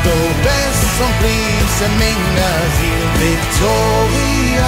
Du bist und bliebst in meiner Seele, Victoria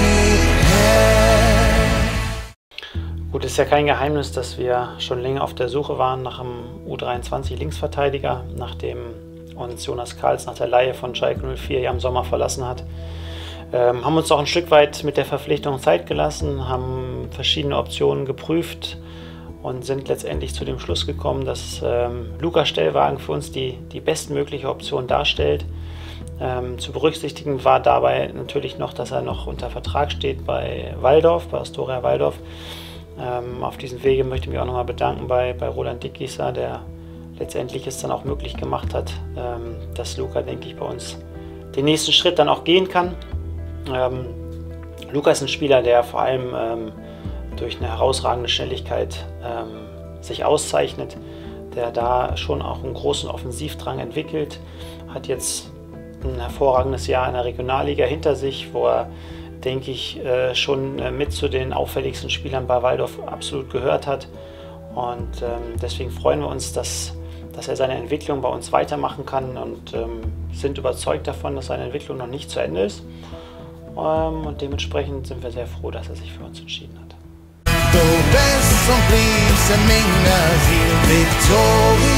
Michel. Gut, es ist ja kein Geheimnis, dass wir schon länger auf der Suche waren nach einem U23 Linksverteidiger, nachdem uns Jonas Karls nach der Leihe von Schalke 04 ja im Sommer verlassen hat. Haben uns auch ein Stück weit mit der Verpflichtung Zeit gelassen, haben verschiedene Optionen geprüft und sind letztendlich zu dem Schluss gekommen, dass Lukas Stellwagen für uns die bestmögliche Option darstellt. Zu berücksichtigen war dabei natürlich noch, dass er noch unter Vertrag steht bei Walldorf, bei Astoria Walldorf. Auf diesem Wege möchte ich mich auch nochmal bedanken bei Roland Dickgießer, der letztendlich es dann auch möglich gemacht hat, dass Luca, denke ich, bei uns den nächsten Schritt dann auch gehen kann. Luca ist ein Spieler, der vor allem durch eine herausragende Schnelligkeit sich auszeichnet, der da schon auch einen großen Offensivdrang entwickelt, hat jetzt ein hervorragendes Jahr in der Regionalliga hinter sich, wo er, denke ich, schon mit zu den auffälligsten Spielern bei Walldorf absolut gehört hat. Und deswegen freuen wir uns, dass er seine Entwicklung bei uns weitermachen kann und sind überzeugt davon, dass seine Entwicklung noch nicht zu Ende ist. Und dementsprechend sind wir sehr froh, dass er sich für uns entschieden hat. Du bist und bliebst in meiner Seele, Victoria.